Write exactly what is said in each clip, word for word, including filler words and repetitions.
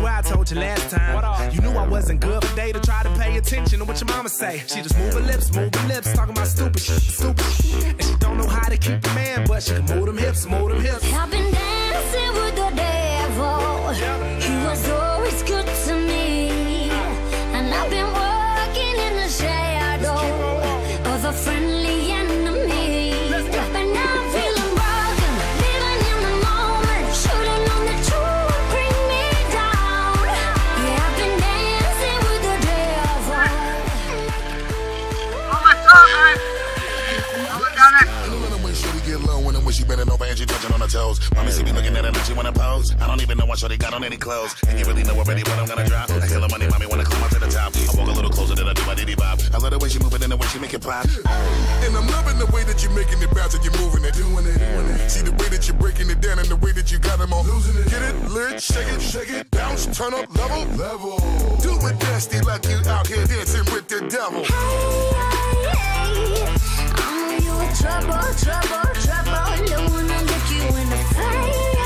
swear I told you last time. You knew I wasn't good for day to try to pay attention to what your mama say. She just move her lips, move her lips, talking about stupid shit, stupid shit. And she don't know how to keep the man, but she can move them hips, move them hips. I've been dancing with the devil. He was always good to me, and I've been working in the shadow of a friendly enemy. But now I'm feeling broken, living in the moment. Should've known that you would bring me down. Yeah, I've been dancing with the devil. Oh, what's up, man? Oh, look down there. When shorty get low, when when she bending over and she touching on her toes. Mommy see me looking at her and she wanna pose. I don't even know why shorty got on any clothes. And you really know already what I'm gonna drop. I kill her money, mommy wanna climb up to the top. I walk a little closer than I do my diddy bop. I love the way she move it and the way she make it pop. And I'm loving the way that you're making it bounce and you're moving it, doing it, doing it. See the way that you're breaking it down and the way that you got them all losing it. Get it, lit, shake it, shake it, bounce, turn up, level, level. Do it nasty like you out here dancing with the devil. Hey, hey, hey. I know you in trouble, trouble, trouble. Don't wanna look you in the face.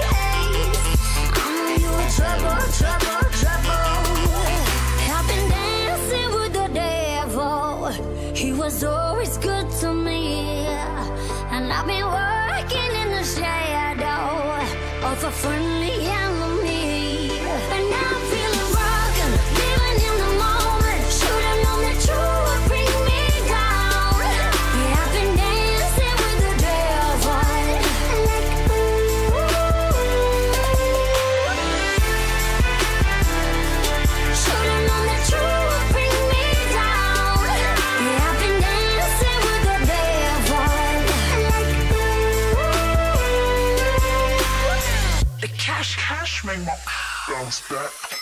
I know you in trouble, trouble, trouble. I've been dancing with the devil. He was always good to me, and I've been working in the shadow of a friendly enemy. But now I'm feeling broken, living in the moment. Should've known that you would bring me down. Yeah, I've been dancing with the devil. Should've known that you would bring me down. Yeah, I've been dancing with the devil. The cash, cash, make my bounce back.